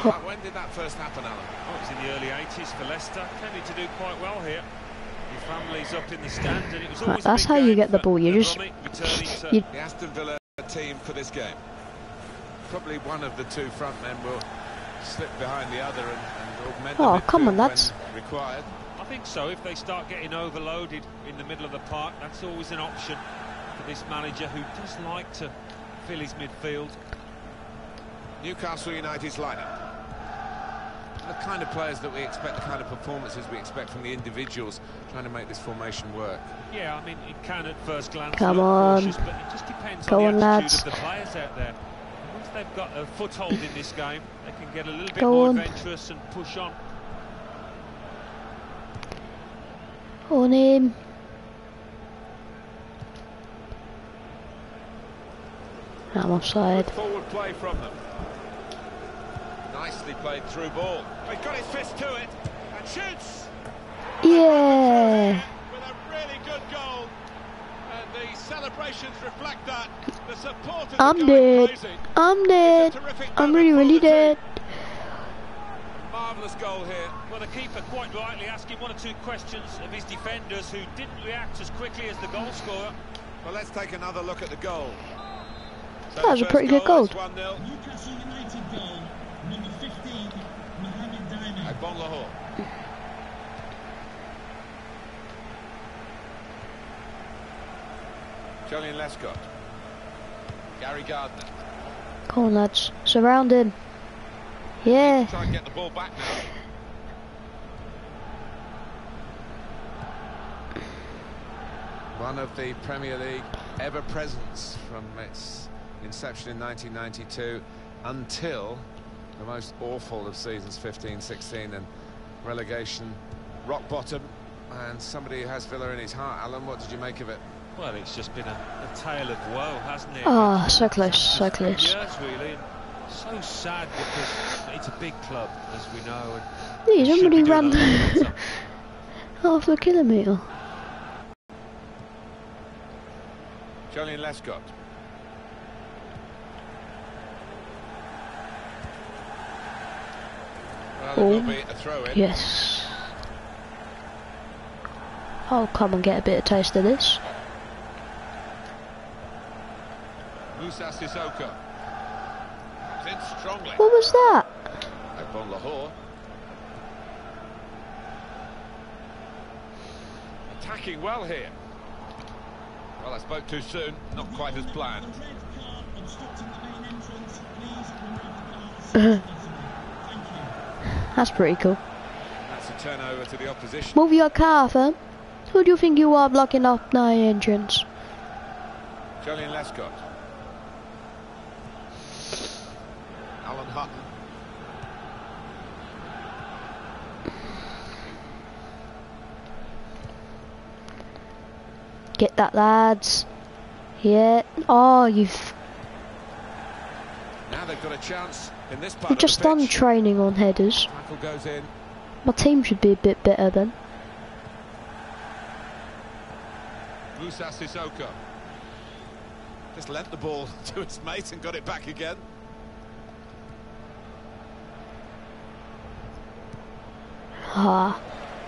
When did that first happen, Alan? Oh, it was in the early 80s for Leicester. Tended to do quite well here. Your family's up in the stand, and it was always that's how you get the ball. You just the Aston Villa team for this game. Probably one of the two front men will slip behind the other and augment. Oh, come on, that's required. I think so. If they start getting overloaded in the middle of the park, that's always an option for this manager who does like to fill his midfield. Newcastle United's lineup. The kind of players that we expect, the kind of performances we expect from the individuals trying to make this formation work. Yeah, I mean, it can at first glance come look on, cautious, but it just depends go on the on, attitude lads. of the players out there. Once they've got a foothold in this game, they can get a little bit Go more on. adventurous and push on. On him. I'm offside. Forward play from them. Nicely played through ball. He's got his fist to it and shoots. Yeah. With a really good goal, and the celebrations reflect that. The supporters I'm are going dead. crazy. I'm dead. I'm really, really dead. Marvellous goal here. Well, the keeper quite rightly asking one or two questions of his defenders who didn't react as quickly as the goal scorer. Well, let's take another look at the goal. So That was a pretty good goal. 1-0. Newcastle United goal, number 15, Mohamed Diamond. Bon Lahore. Julian Lescott. Gary Gardner. Come on, lads. Surround him. Yeah. Try and get the ball back now. One of the Premier League ever-presents from its inception in 1992 until the most awful of seasons 15-16 and relegation, rock bottom, and somebody who has Villa in his heart. Alan, what did you make of it? Well, it's just been a tale of woe, hasn't it? Oh, so close, so close. Years, really. And so sad because it's a big club, as we know. And He's should already be doing ran a lot better. half a kilometre. Julian Lescott. Well, it will be a throw-in. Yes. Oh, come and get a bit of taste of this. Moussa Sissoko. It's in strongly. What was that? Bon Lahore. Attacking well here. Well, I spoke too soon. Not quite as planned. That's pretty cool. That's a turnover to the opposition. Move your car, fam. Who do you think you are blocking up my entrance? Julian Lescott. Alan Hutton. Get that, lads. Yeah. Oh, you've... Now they've got a chance in this part We've of just the done pitch. training on headers. Tackle goes in. My team should be a bit better then. Moussa Sissoko. Just lent the ball to its mate and got it back again. Ah.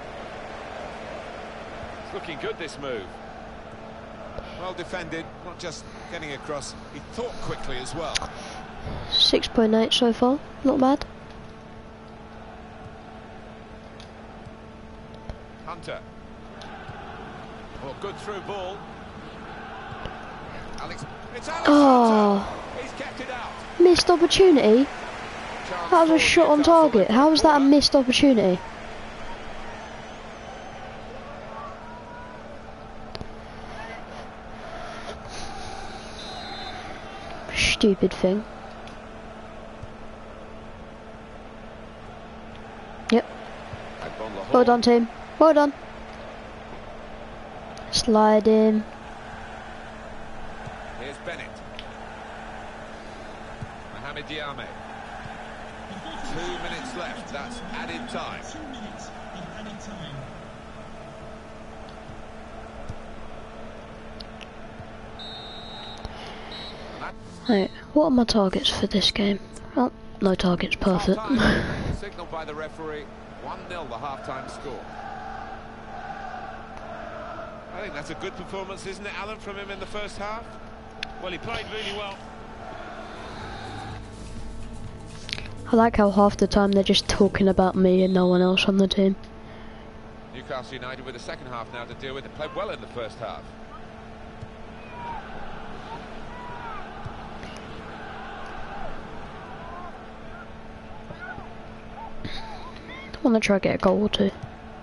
It's looking good, this move. Well defended, not just getting across. He thought quickly as well. 6.8 so far. Not bad. Hunter. Oh, good through ball. It's Alex Oh. Hunter. He's kept it out. Missed opportunity. Chance That was a for shot on Newcastle. target. How was that a missed opportunity? Stupid thing. Yep. Bon Lahore. Well done, team. Well done. Slide in. Here's Bennett. Mohamed Diame. 2 minutes left. That's added time. 2 minutes of added time. Right, what are my targets for this game? Oh, no targets, perfect. Half-time, signalled by the referee, 1-0 the half-time score. I think that's a good performance, isn't it, Alan, from him in the first half? Well, he played really well. I like how half the time they're just talking about me and no one else on the team. Newcastle United with the second half now to deal with. They played well in the first half. I want to try to get a goal or two.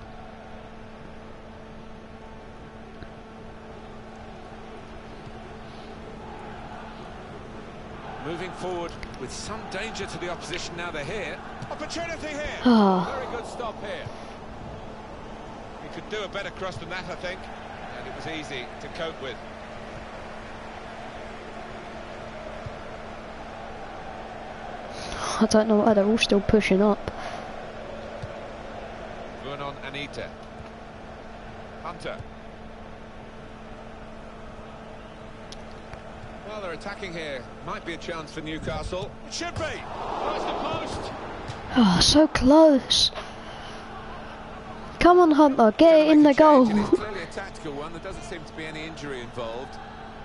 Moving forward with some danger to the opposition now they're here. Opportunity here. Very good stop here. He could do a better cross than that, I think. And it was easy to cope with. I don't know why they're all still pushing up. On Anita. Hunter. Well, they're attacking here. Might be a chance for Newcastle. It should be. Close the post. Oh, so close. Come on, Hunter, get it in the goal. It's clearly a tactical one. There doesn't seem to be any injury involved.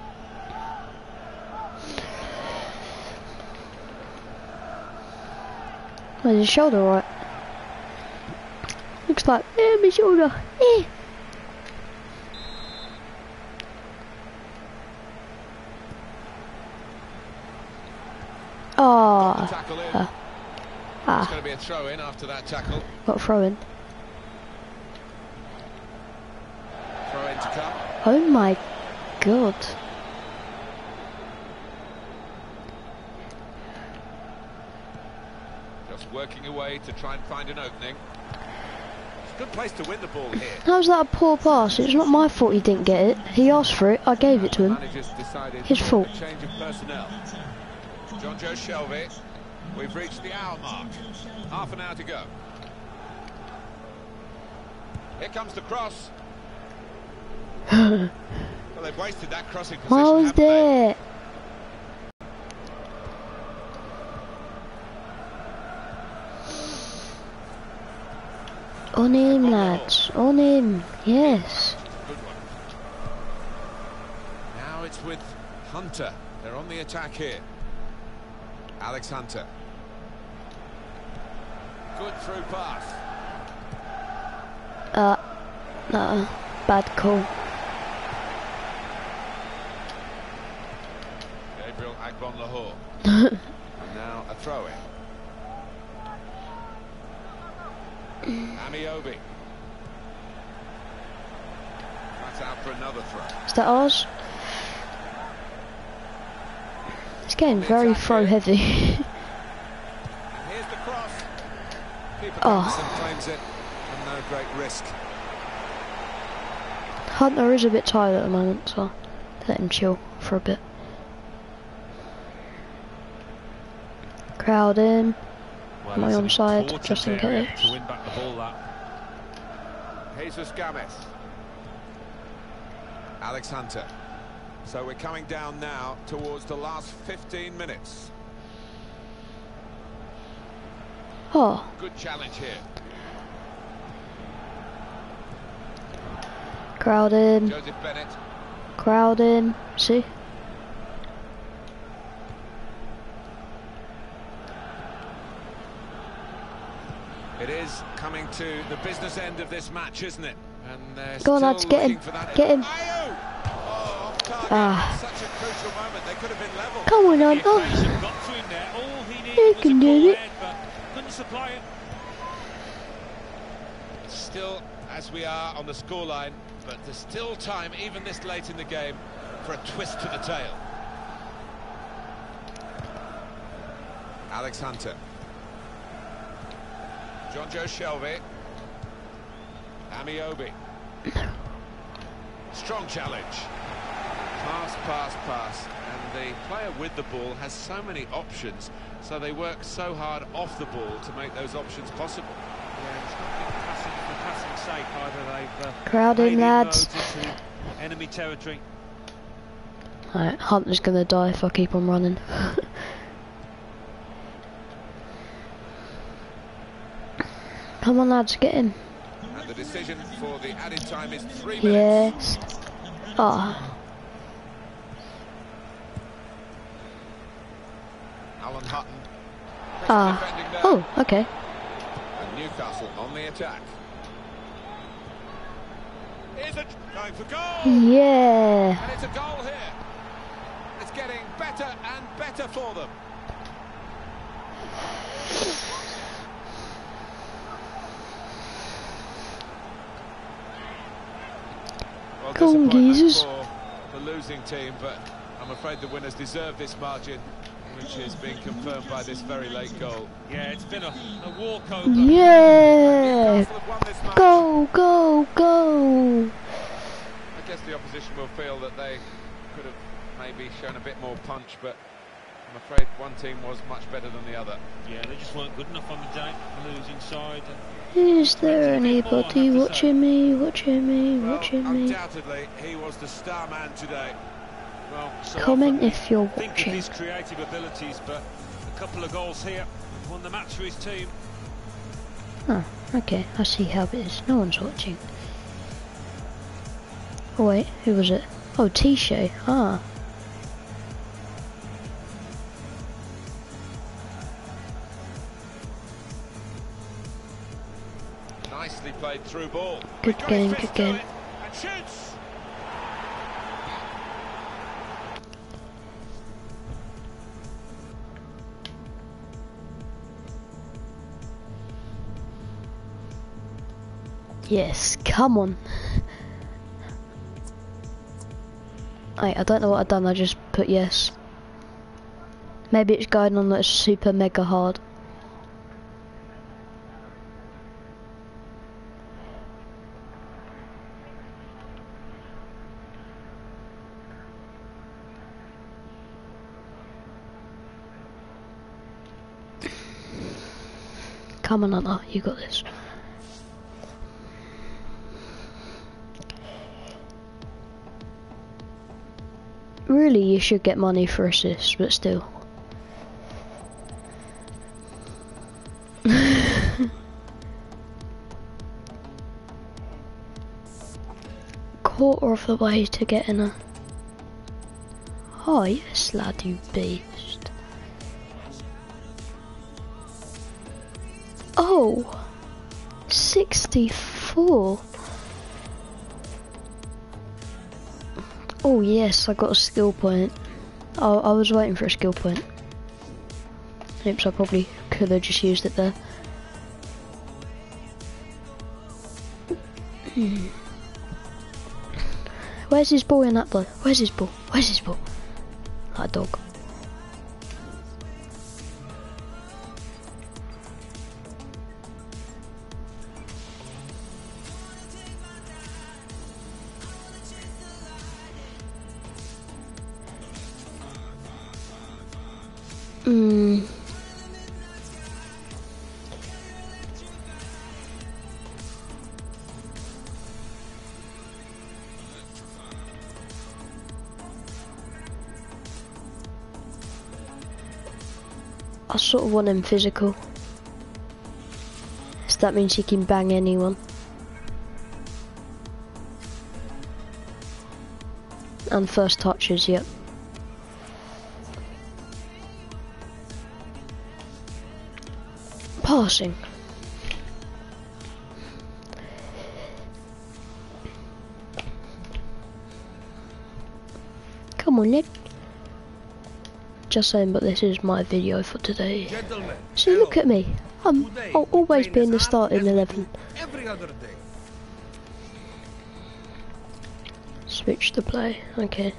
Where's his shoulder right? Looks like, my shoulder. Oh. It's going to be a throw in after that tackle. Got a throw in. Throw in to come. Oh my god. Just working away to try and find an opening. It's a good place to win the ball here. How's that a poor pass? It's not my fault he didn't get it. He asked for it, I gave it to him. His fault. A change of personnel. John Joe Shelby. We've reached the hour mark. Half an hour to go. Here comes the cross. Well, they've wasted that crossing position. I was there. On him, lads. On him. Yes. Good one. Now it's with Hunter. They're on the attack here. Alex Hunter. Good through pass. No. Bad call. Gabriel Agbon Lahore. And now a throw in. Amiobi. That's out for another throw. Is that ours? It's getting very throw heavy. And here's the cross. Keeper claims it, and no great risk. Hunter is a bit tired at the moment, so let him chill for a bit. Crowd in. Well, Am I onside, just in case? To win back the ball, that. Jesus Games. Alex Hunter. So we're coming down now towards the last 15 minutes. Oh. Good challenge here. Crowd in. Joseph Bennett. Crowd in. See? It is coming to the business end of this match, isn't it? And they're Go on, lads, get him. Get him. Oh, such a crucial moment. They could have been level. Come on, Got Hunter. to him there. All he needed You was can a do ball it. head, but couldn't supply it. Still, as we are on the scoreline, but there's still time, even this late in the game, for a twist to the tail. Alex Hunter. John Joe Shelby. Amiobi. Strong challenge. Pass, pass, pass. And the player with the ball has so many options, so they work so hard off the ball to make those options possible. Yeah, it's not been passing for passing's sake either. They've Crowd in, made lads. inroads into enemy territory. Alright, Hunter's gonna die if I keep on running. Come on, lads, get him. And the decision for the added time is 3 minutes. Yes. Ah. Alan Hutton. Ah. Oh, okay. And Newcastle on the attack. Is it going for goal? Yeah. And it's a goal here. It's getting better and better for them. Well, Go on, disappointment geezers. for the losing team, but I'm afraid the winners deserve this margin, which is being confirmed by this very late goal. Yeah, it's been a walkover. Yeah. Newcastle have won this match. Go, go, go. I guess the opposition will feel that they could have maybe shown a bit more punch, but I'm afraid one team was much better than the other. Yeah, they just weren't good enough on the day, the losing side. Is there anybody watching me, watching me, Well, watching me? undoubtedly, he was the star man today. Well, so Comment often if you're think of watching. his creative abilities, but a couple of goals here won the match for his team. Oh, okay, I see how it is. No one's watching. Oh wait, who was it? Oh, T-Shay. Ah. Nicely played through ball. Good Got game, his good fist to game. it and shoots. Yes, come on. I don't know what I've done, I just put yes. Maybe it's going on that it's super mega hard. Come on, Anna, you got this. Really, you should get money for assists, but still. Quarter of the way to getting a... Oh yes, lad, you beast. Oh! 64! Oh yes, I got a skill point. Oh, I was waiting for a skill point. Oops, I probably could have just used it there. Where's his ball in that ball? Where's his ball? Where's his ball? That dog. I sort of want him physical. So that means he can bang anyone. And first touches, yep. Passing. Come on, Nick. Just saying, but this is my video for today. Gentlemen, So look at me. Today, I'll always we be in train the as starting hard as we 11. do every other day. Switch to play. Okay.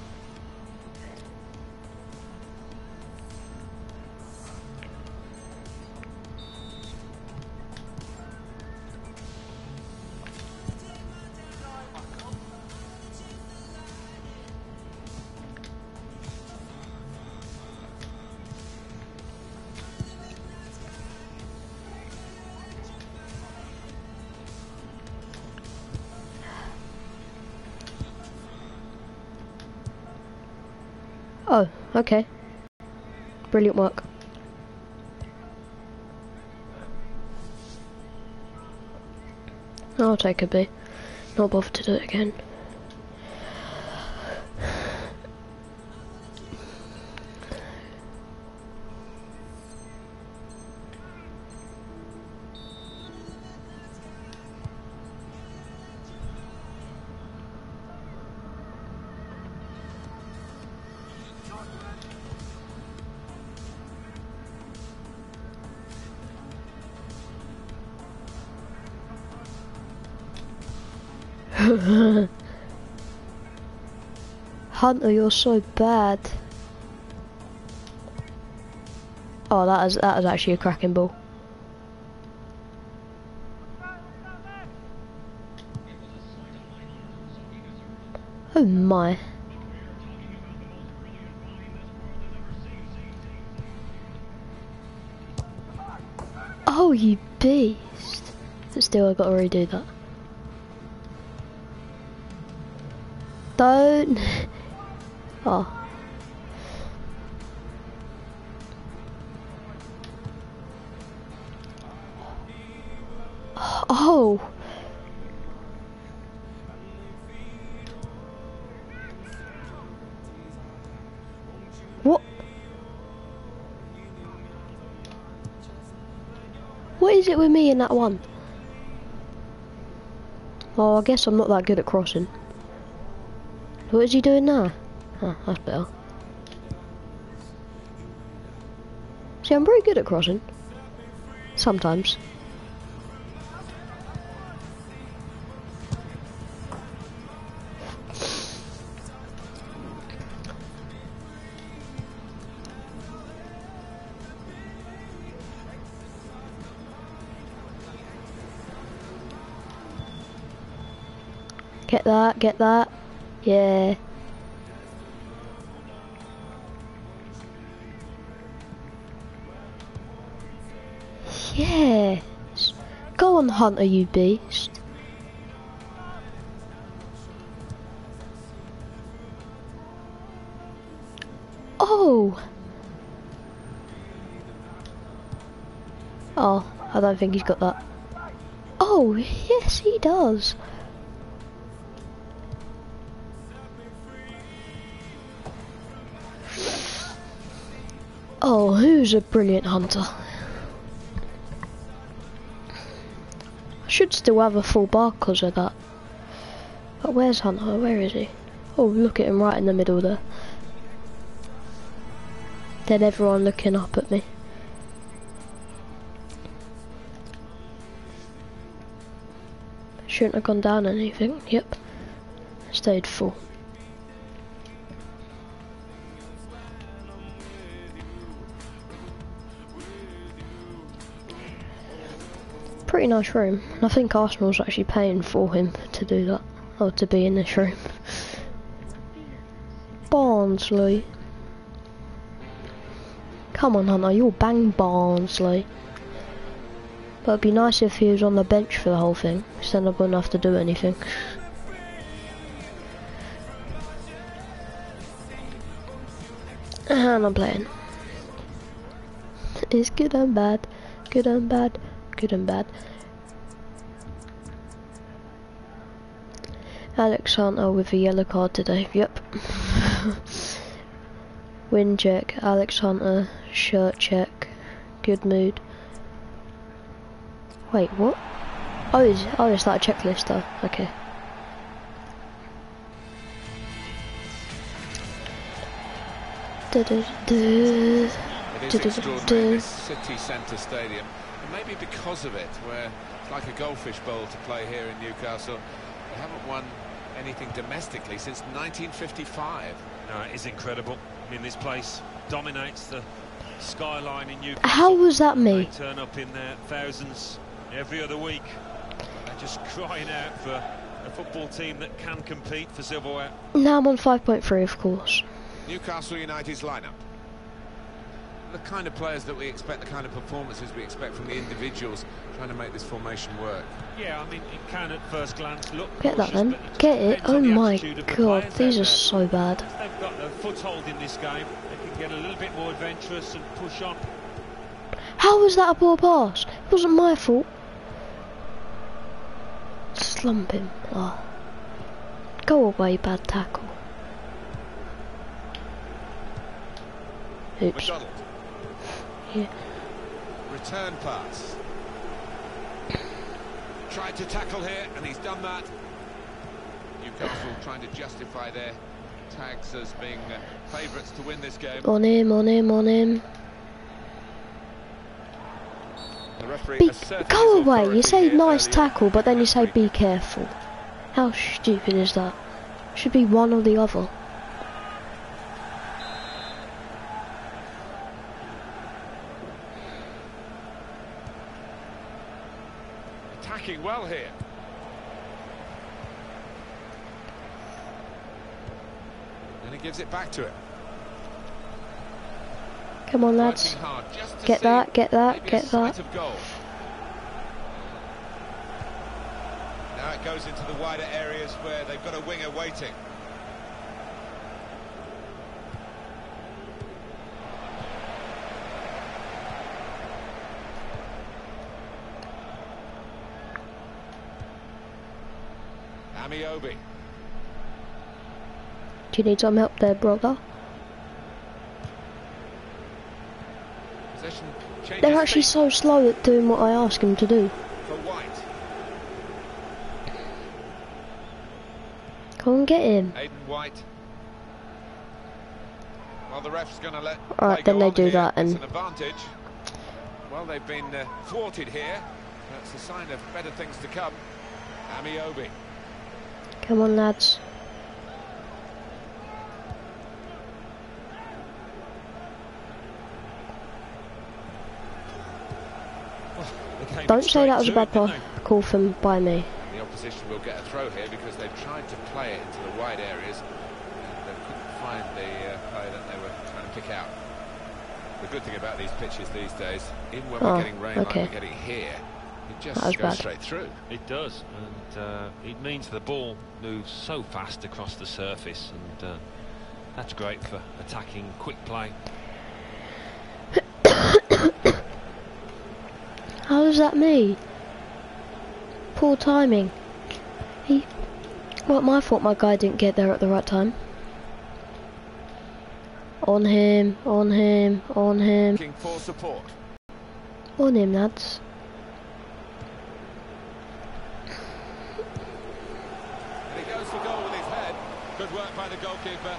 Oh, okay. Brilliant work. I'll take a B. Not bother to do it again. Hunter, you're so bad. Oh, that is actually a cracking ball. Oh my. Oh, you beast. But still, I've got to redo that. Don't. Oh. Oh. What? What is it with me in that one? Oh, I guess I'm not that good at crossing. What is he doing now? Oh, that's better. See, I'm very good at crossing. Sometimes. Get that, get that. Yeah. Yes. Go on, Hunter, you beast. Oh. Oh, I don't think he's got that. Oh, yes, he does. Oh, who's a brilliant hunter? I should still have a full bar because of that. But where's Hunter? Where is he? Oh, look at him right in the middle there. Then everyone looking up at me. Shouldn't have gone down anything. Yep. Stayed full. Pretty nice room, and I think Arsenal's actually paying for him to do that, or to be in this room. Barnsley. Come on, Hunter, you'll bang Barnsley. But it'd be nice if he was on the bench for the whole thing, so then I wouldn't have to do anything. And I'm playing. It's good and bad, good and bad. Good and bad. Alex Hunter with a yellow card today. Yep. Win check. Alex Hunter. Shirt check. Good mood. Wait, what? Oh, it's that a checklist though. Okay. It is extraordinary, this city centre stadium. Maybe because of it, where it's like a goldfish bowl to play here in Newcastle. We haven't won anything domestically since 1955. No, it is incredible. I mean, this place dominates the skyline in Newcastle. How was that me? They turn up in their thousands every other week. They're just crying out for a football team that can compete for silverware. Now I'm on 5.3, of course. Newcastle United's lineup. The kind of players that we expect, the kind of performances we expect from the individuals trying to make this formation work. Yeah, I mean, it can at first glance look Get that cautious, then. but Get it. Oh my the god, these are there. so bad. If they've got a foothold in this game, they can get a little bit more adventurous and push on. How was that a poor pass? It wasn't my fault. slump him. Oh. Go away, bad tackle. Oops. McDonald. Yeah. Return pass. Tried to tackle here, and he's done that. Newcastle trying to justify their tags as being favourites to win this game. On him, on him, on him. The referee asserted Go his away, you authority say here nice early tackle, but then you say referee. be careful. How stupid is that? Should be one or the other. Attacking well here. And he gives it back to him. Come on, lads. Working hard just to Get see that, get that, maybe a get sight that. of goal. Now it goes into the wider areas where they've got a winger waiting. Amiobi. Do you need some help there, brother? Possession changes They're actually feet so slow at doing what I ask them to do. for White. Come on, get him. Aiden White. Well, the ref's going to let Alright, play then go they on do here. that It's and- an advantage. Well, they've been thwarted here. That's a sign of better things to come. Amiobi. Come on, lads. Don't say that was a bad call from by me. The opposition will get a throw here because they've tried to play it into the wide areas and they couldn't find the player that they were trying to pick out. The good thing about these pitches these days, even when we're getting rain okay. like we're getting here, it just That was goes bad. straight through. It does, and it means the ball moves so fast across the surface, and that's great for attacking quick play. How is that me? Poor timing. Well, my fault my guy didn't get there at the right time. On him, on him, on him. Looking for support. On him, lads. And he goes for goal with his head. Good work by the goalkeeper.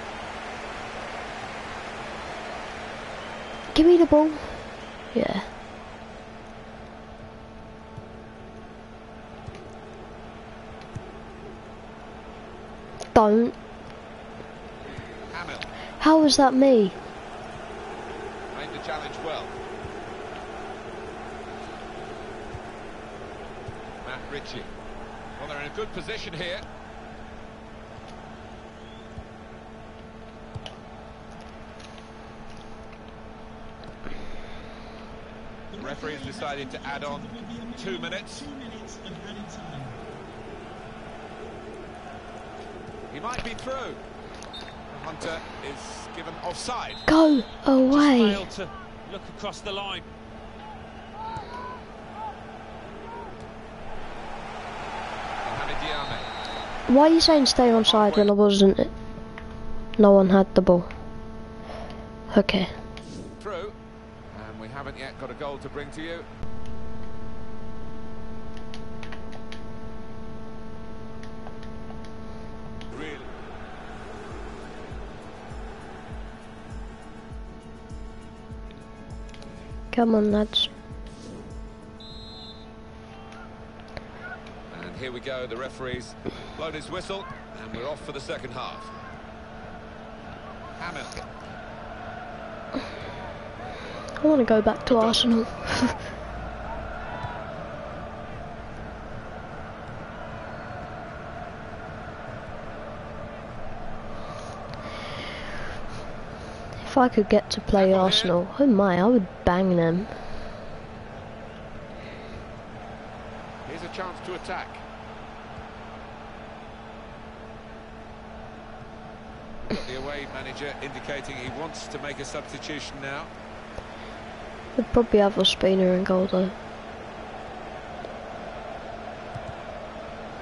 Give me the ball. Yeah. Don't. Hamill How was that me? made the challenge well. Matt Ritchie. Well, they're in a good position here. The referee has decided to add on 2 minutes. 2 minutes of added time. He might be through. The Hunter is given offside. Go Just away. failed to look across the line. Mohamed Diame. Why are you saying stay on side when I wasn't? No one had the ball. Okay. Through. And we haven't yet got a goal to bring to you. Really. Come on, lads. And here we go, the referee's blown his whistle, and we're off for the second half. Hamill. I want to go back to Arsenal. If I could get to play Arsenal, oh my, I would bang them. Here's a chance to attack. Got the away manager indicating he wants to make a substitution now. We'd probably have Ospina in goal though.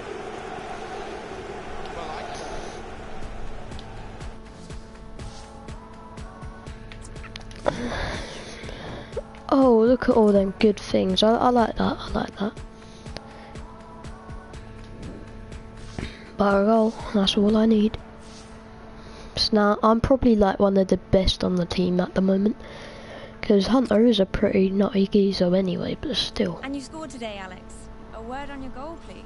look at all them good things. I like that. I like that. But a goal, that's all I need. So now I'm probably like one of the best on the team at the moment, because Hunter is a pretty nutty geezer anyway, but still. And you scored today, Alex. A word on your goal, please.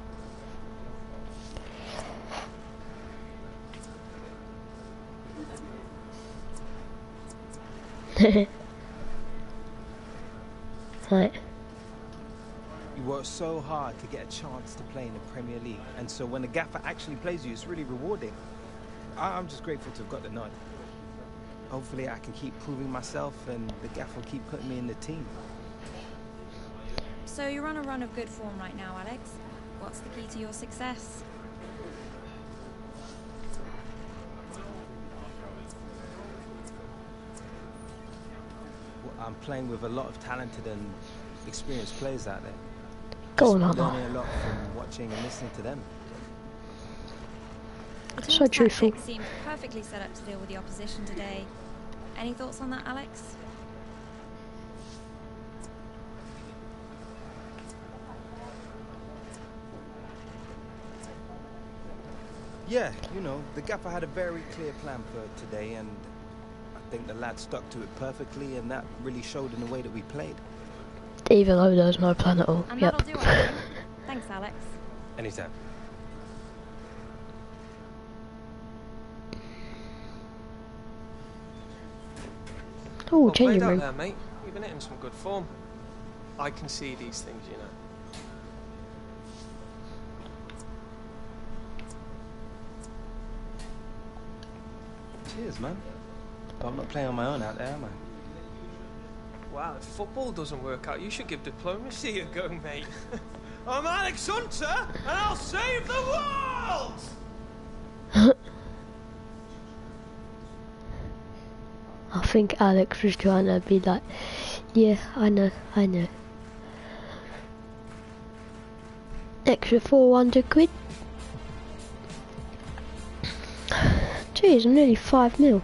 Right. You work so hard to get a chance to play in the Premier League, and so when the gaffer actually plays you, it's really rewarding. I'm just grateful to have got the nod. Hopefully I can keep proving myself and the gaffer will keep putting me in the team. So you're on a run of good form right now, Alex. What's the key to your success? Well, I'm playing with a lot of talented and experienced players out there. Go on, Just Hunter. learning a lot from watching and listening to them. The So team's truthful. tactics seemed perfectly set up to deal with the opposition today. Any thoughts on that, Alex? Yeah, you know, the gaffer had a very clear plan for today, and I think the lads stuck to it perfectly, and that really showed in the way that we played. Even though there's no plan at all. And Yep. that'll do, I think. Thanks, Alex. Anytime. Oh, Well changing played out room. there, mate. You've been hitting some good form. I can see these things, you know. Cheers, man. But I'm not playing on my own out there, am I? Wow, if football doesn't work out, you should give diplomacy a go, mate. I'm Alex Hunter, and I'll save the world! I think Alex was trying to be like, yeah, I know. Extra 400 quid. Jeez, I'm nearly 5 mil.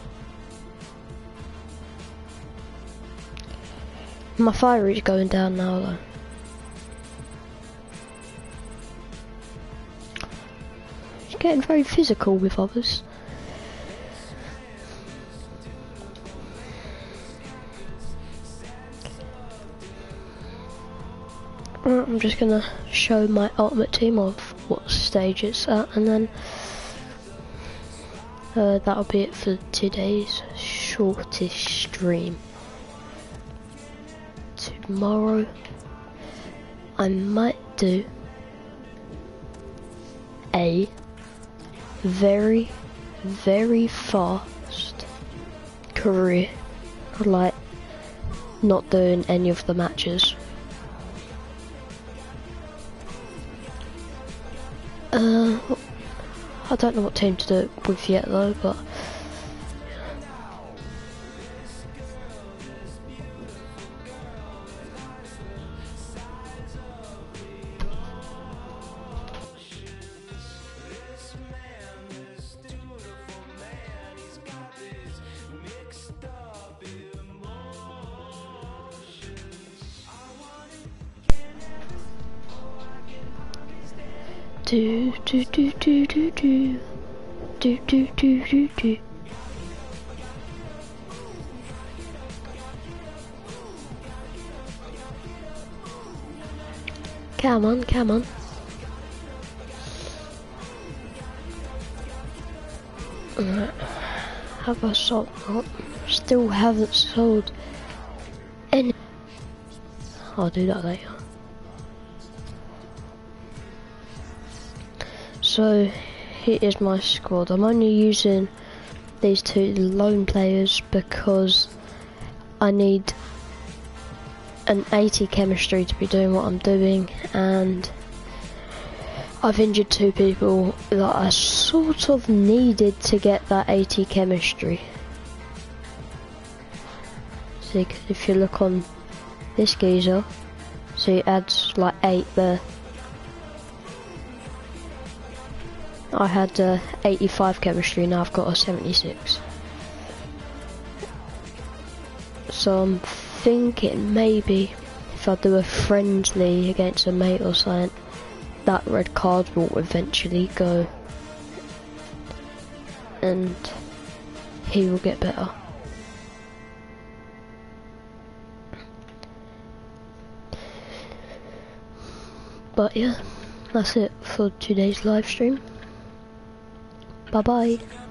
My fire rate's going down now though. It's getting very physical with others. I'm just gonna show my ultimate team of what stage it's at, and then that'll be it for today's shortest stream. Tomorrow I might do a very, very fast career, like not doing any of the matches. I don't know what team to do it with yet though, but do. Come on. Have I sold? Oh, still haven't sold any. I'll do that later. So here is my squad. I'm only using these two lone players because I need an 80 chemistry to be doing what I'm doing, and I've injured two people that I sort of needed to get that 80 chemistry. See, if you look on this geezer, see it adds like 8 there. I had 85 chemistry, now I've got a 76. So I'm thinking maybe if I do a friendly against a mate or something, that red card will eventually go and he will get better. But yeah, that's it for today's live stream. Bye bye.